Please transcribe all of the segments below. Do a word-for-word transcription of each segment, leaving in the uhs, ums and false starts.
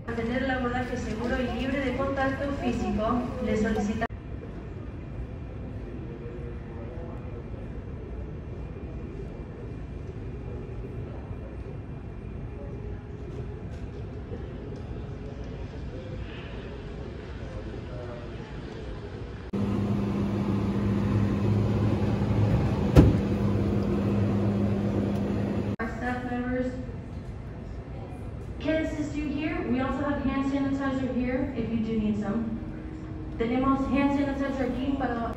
Mantener el abordaje seguro y libre de contacto físico, le solicitamos. Can assist you here. We also have hand sanitizer here if you do need some. Tenemos hand sanitizer aquí para...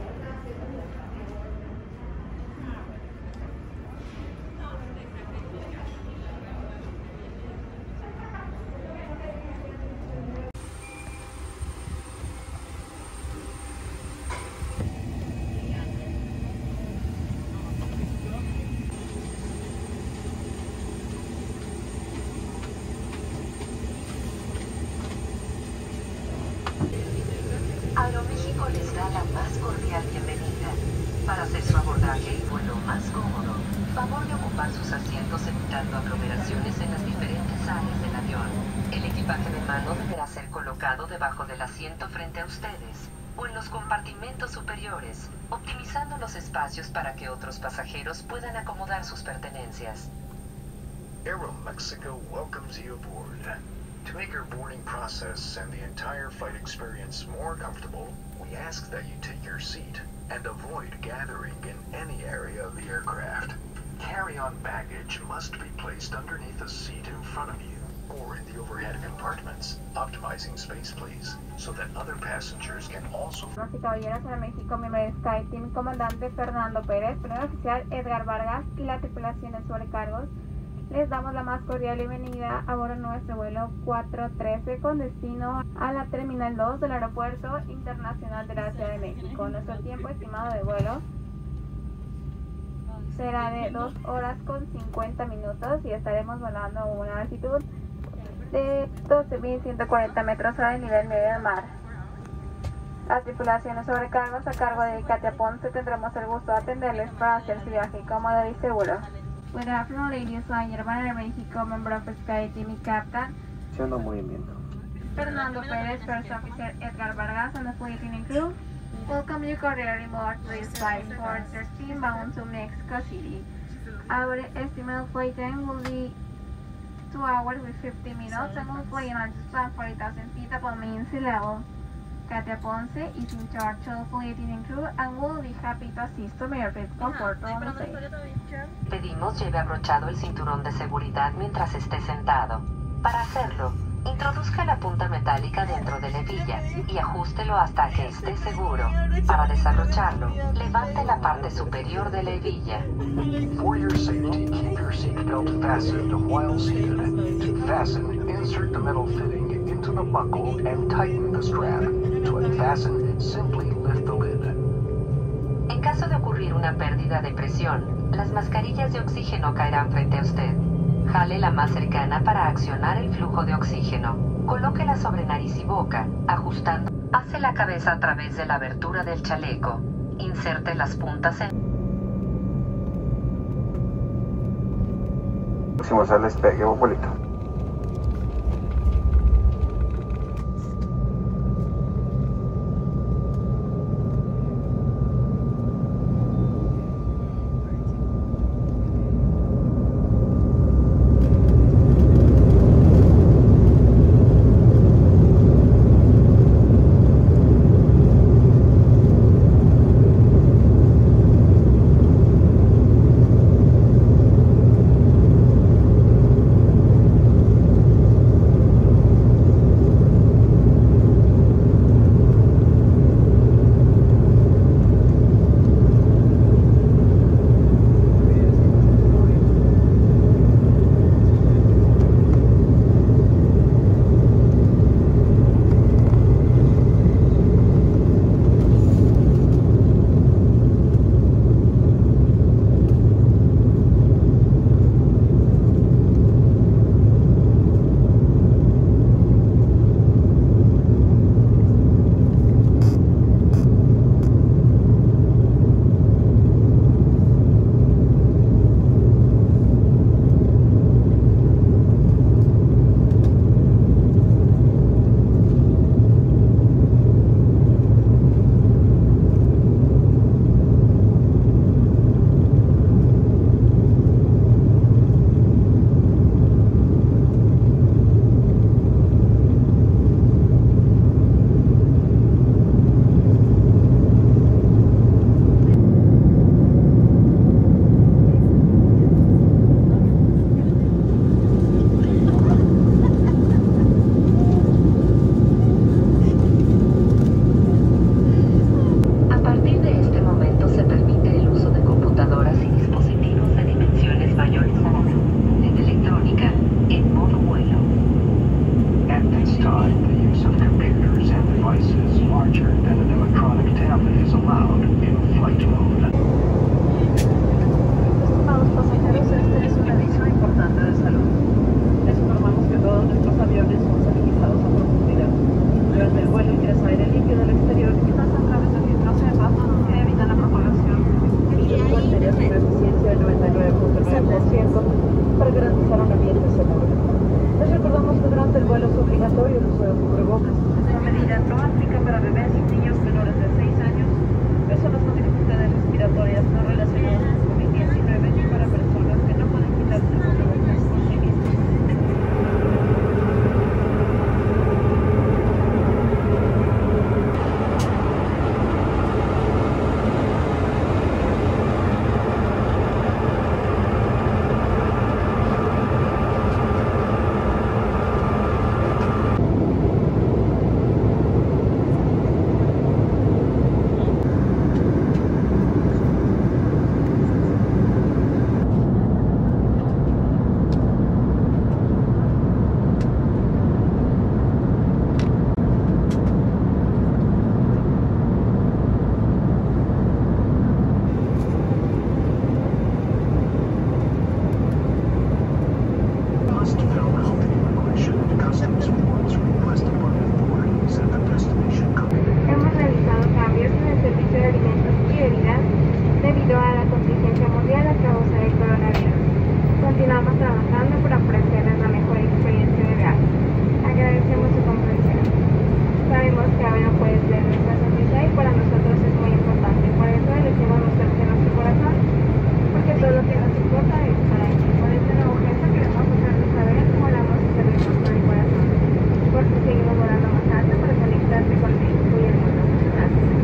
Aeroméxico les da la más cordial bienvenida. Para hacer su abordaje y vuelo más cómodo, favor de ocupar sus asientos evitando aglomeraciones en las diferentes áreas del avión. El equipaje de mano deberá ser colocado debajo del asiento frente a ustedes o en los compartimentos superiores, optimizando los espacios para que otros pasajeros puedan acomodar sus pertenencias. Aeromexico welcomes you aboard. To make your boarding process and the entire flight experience more comfortable, we ask that you take your seat and avoid gathering in any area of the aircraft. Carry-on baggage must be placed underneath the seat in front of you or in the overhead compartments, optimizing space, please, so that other passengers can also... Damas y caballeros, Aeroméxico, miembro del SkyTeam, comandante Fernando Pérez, primer oficial Edgar Vargas y la tripulación de sobrecargos, les damos la más cordial bienvenida a bordo de nuestro vuelo cuatro trece con destino a la Terminal dos del Aeropuerto Internacional de la Ciudad de México. Nuestro tiempo estimado de vuelo será de dos horas con cincuenta minutos y estaremos volando a una altitud de doce mil ciento cuarenta metros sobre el nivel medio del mar. La tripulación de sobrecargos a cargo de Katia Ponce tendremos el gusto de atenderles para hacer su viaje cómodo y seguro. Good afternoon, ladies and gentlemen, Aeroméxico, member of SkyTeam y Captain Siendo movimiento. Fernando Pérez, First Officer Edgar Vargas, and the flight attendant crew. Welcome you cordially aboard this flight for thirteen bound to Mexico City. Our estimated flight time will be two hours with fifty minutes and will fly in altitude forty thousand feet above mean sea level. Katia Ponce is in charge of the flight attendant crew and will be happy to assist to make your comfortable and safe. Pedimos lleve abrochado el cinturón de seguridad mientras esté sentado. Para hacerlo, introduzca la punta metálica dentro de la hebilla y ajústelo hasta que esté seguro. Para desabrocharlo, levante la parte superior de la hebilla. For your safety, keep your seatbelt fastened while seated. To fasten, insert the metal fitting into the buckle and tighten the strap. To unfasten, simply lift the lid. En caso de ocurrir una pérdida de presión, las mascarillas de oxígeno caerán frente a usted. Jale la más cercana para accionar el flujo de oxígeno. Colóquela sobre nariz y boca, ajustando. Hace la cabeza a través de la abertura del chaleco. Inserte las puntas en... Próximos al despegue, abuelito. Seguimos volando más alto para conectarse con México y el mundo. Gracias.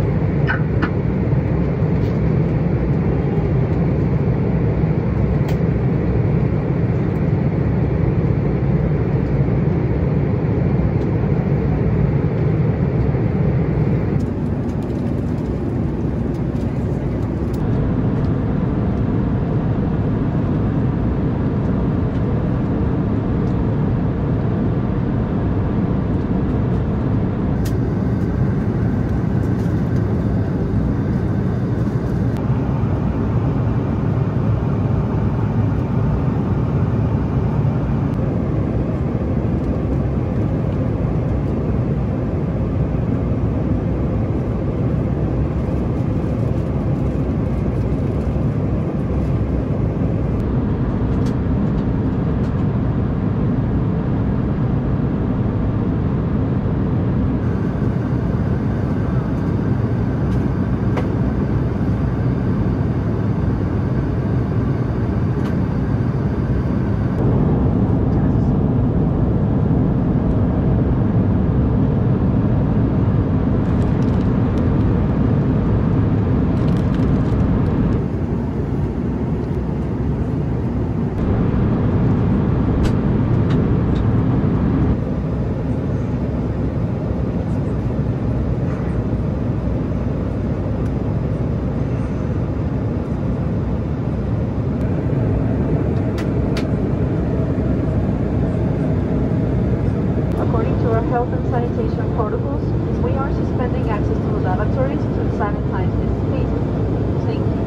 Health and sanitation protocols, we are suspending access to the lavatories to sanitize this space. Thank you.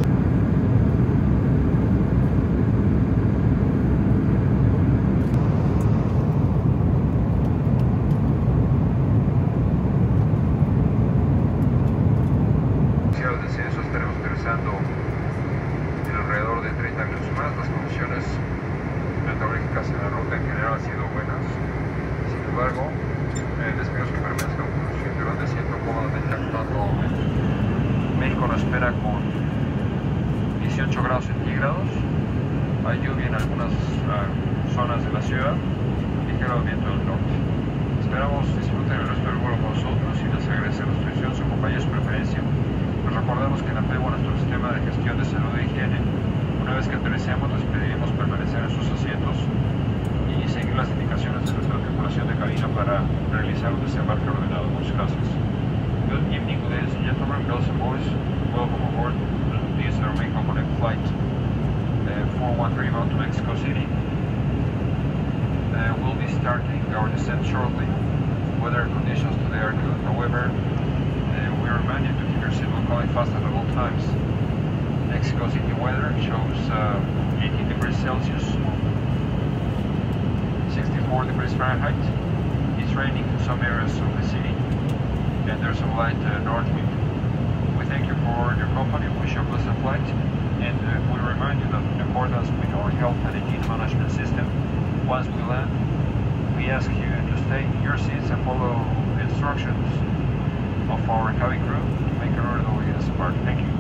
Al descenso estaremos aterrizando en alrededor de treinta minutos más. Las condiciones meteorológicas en la ruta en general han sido buenas. Sin embargo, eh, les pido que permanezcan con su cinturón de asiento cómodamente actuando. México nos espera con dieciocho grados centígrados. Hay lluvia en algunas uh, zonas de la ciudad, ligero viento del norte. Esperamos disfruten el resto del vuelo con nosotros y les agradecemos su atención, su compañía y su preferencia. Les recordamos que en apego a nuestro sistema de gestión de salud e higiene, una vez que aterricemos les pediremos permanecer en sus asientos y seguir las indicaciones de nuestra tripulación de cabina para realizar un desembarque ordenado. Muchas gracias. Good evening, ladies and gentlemen, girls and boys. Welcome aboard this Aeromexico Connect flight uh, four one three bound to Mexico City. Uh, we'll be starting our descent shortly. Weather conditions today are good. However, uh, we remind you to keep your seatbelt going fast at all times. Mexico City weather shows uh, eighteen degrees Celsius, sixty-four degrees Fahrenheit. It's raining in some areas of the city, and there's a light uh, north wind. We thank you for your company, wish you a pleasant flight, and uh, we remind you that in accordance with our health and hygiene management system, once we land, we ask you to stay in your seats and follow the instructions of our cabin crew to make an orderly disembark. Thank you.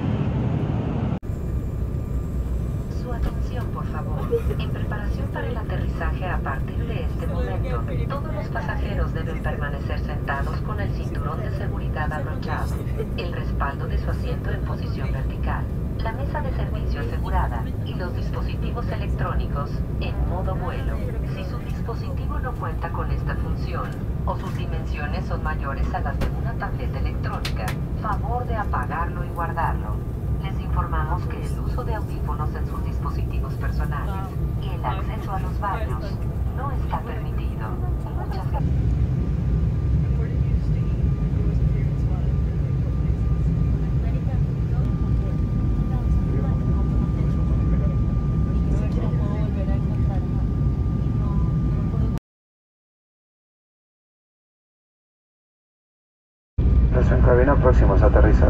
Su atención, por favor. En preparación para el aterrizaje a partir de este momento, todos los pasajeros deben permanecer sentados con el cinturón de seguridad abrochado, el respaldo de su asiento en posición vertical, la mesa de servicio asegurada y los dispositivos electrónicos en modo vuelo. Si su dispositivo no cuenta con esta función o sus dimensiones son mayores a las de una tableta electrónica, favor de apagarlo y guardarlo. Les informamos que el uso de audífonos en sus dispositivos personales y el acceso a los baños no está permitido. Muchas gracias. En cabina próximos a aterrizar.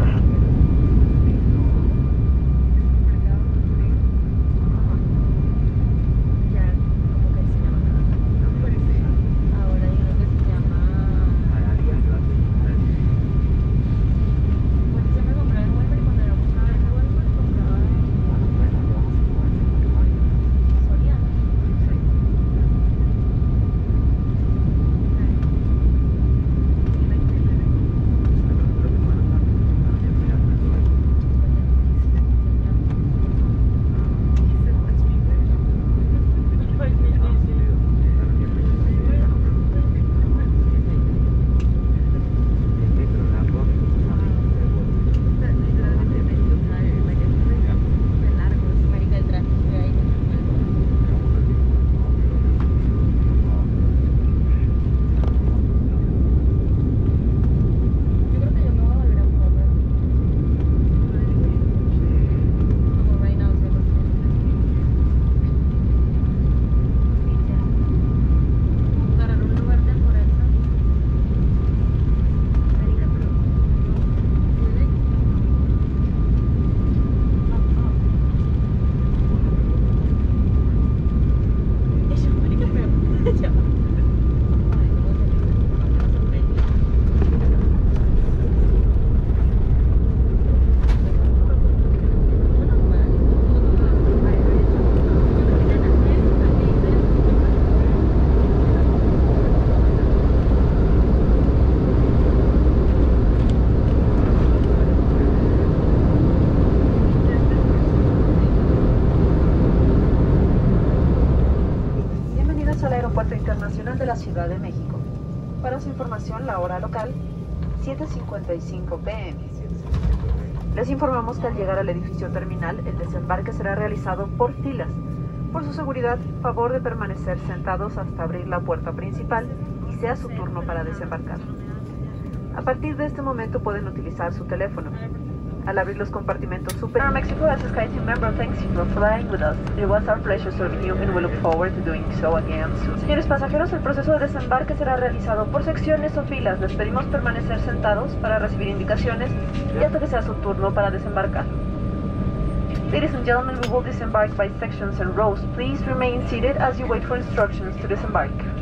Para su información, la hora local, siete cincuenta y cinco p m Les informamos que al llegar al edificio terminal, el desembarque será realizado por filas. Por su seguridad, favor de permanecer sentados hasta abrir la puerta principal y sea su turno para desembarcar. A partir de este momento pueden utilizar su teléfono. Al abrir los compartimentos superiores, Mexico as a SkyTeam member, thanks you for flying with us. It was our pleasure serving you and we look forward to doing so again soon. Señores pasajeros, el proceso de desembarque será realizado por secciones o filas. Les pedimos permanecer sentados para recibir indicaciones y hasta que sea su turno para desembarcar. Ladies and gentlemen, we will disembark by sections and rows. Please remain seated as you wait for instructions to disembark.